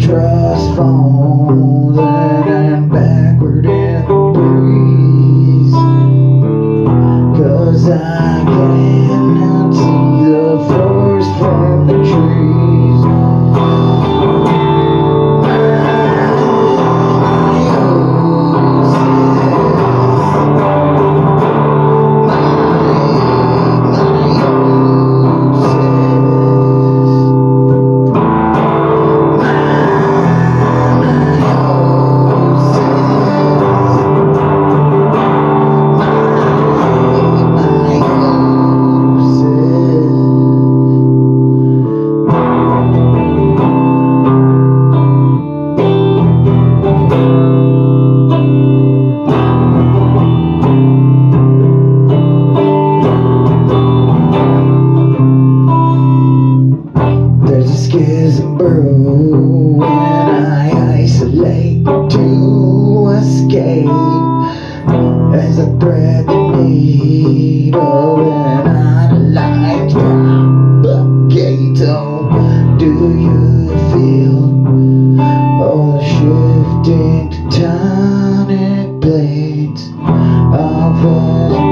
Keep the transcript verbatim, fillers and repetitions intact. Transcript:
trust falling and backward in the breeze, 'cause I cannot see the forest from the trees. Schism brew when I isolate to escape, as I thread the needle and analyze propagate. Oh, do you feel all the shifting tectonic plates of the